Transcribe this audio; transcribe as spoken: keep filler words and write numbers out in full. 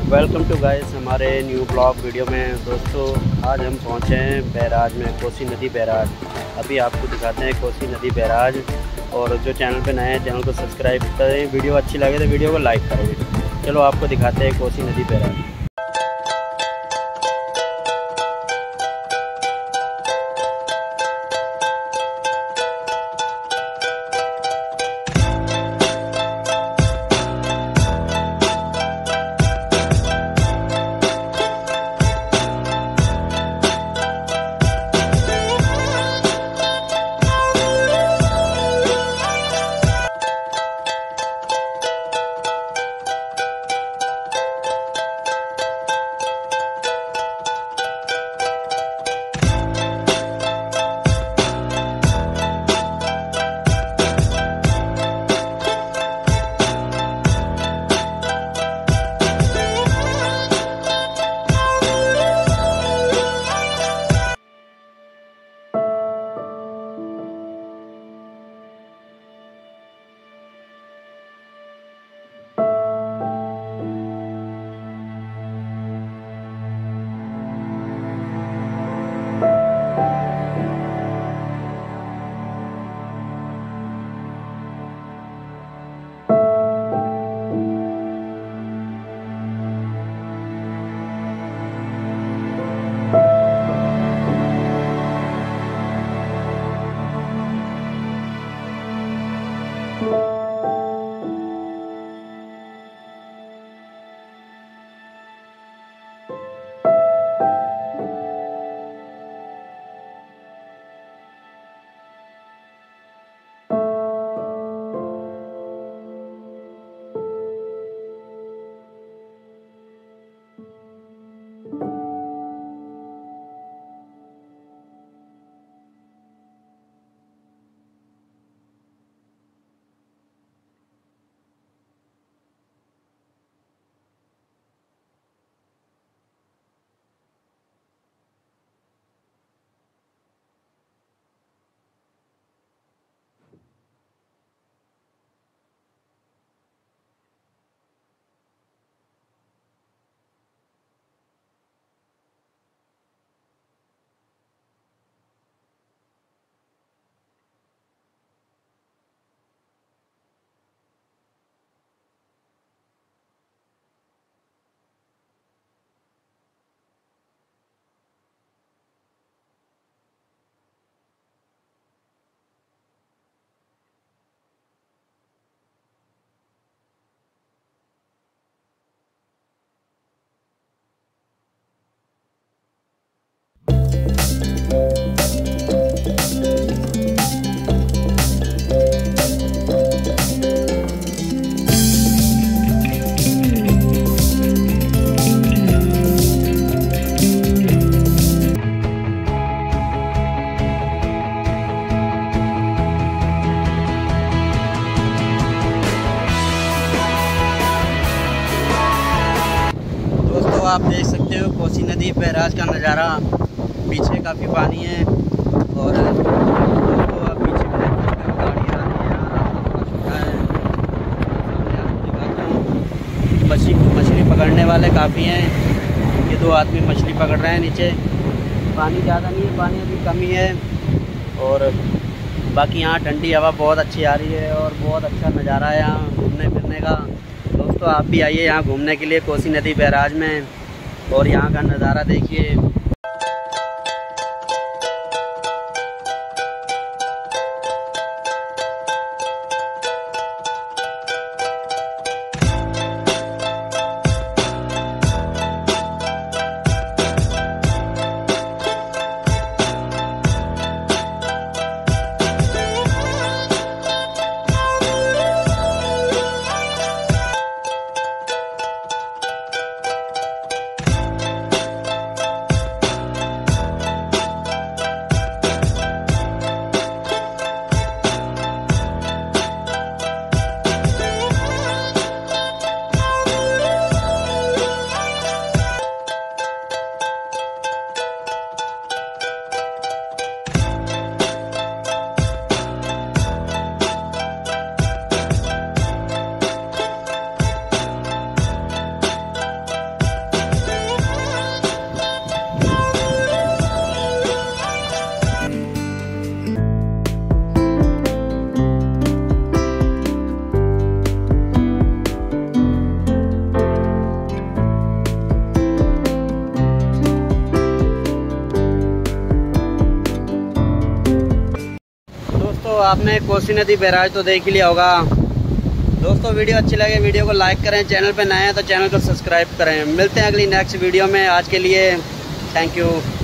Welcome to guys हमारे new blog video में। दोस्तों आज हम पहुंचे हैं बैराज में, कोसी नदी बैराज। अभी आपको दिखाते हैं कोसी नदी बैराज। और जो चैनल पे नए हैं चैनल को सब्सक्राइब करें, वीडियो अच्छी लगे तो वीडियो को लाइक करें। चलो आपको दिखाते हैं कोसी नदी बैराज। आप देख सकते हो कोसी नदी बैराज का नज़ारा। पीछे काफ़ी पानी है और तो आप पीछे गाड़ी आ रही है, रास्ता छोटा है। सामने आपको दिखाता हूँ मछली मछली पकड़ने वाले काफ़ी हैं। ये दो आदमी मछली पकड़ रहे हैं नीचे। पानी ज़्यादा नहीं है, पानी अभी कम ही है। और बाकी यहाँ ठंडी हवा बहुत अच्छी आ रही है और बहुत अच्छा नज़ारा है यहाँ घूमने फिरने का। दोस्तों आप भी आइए यहाँ घूमने के लिए कोसी नदी बैराज में और यहाँ का नज़ारा देखिए। दोस्तों आपने कोसी नदी बैराज तो देख ही लिया होगा। दोस्तों वीडियो अच्छी लगे वीडियो को लाइक करें, चैनल पे नए हैं तो चैनल को सब्सक्राइब करें। मिलते हैं अगली नेक्स्ट वीडियो में। आज के लिए थैंक यू।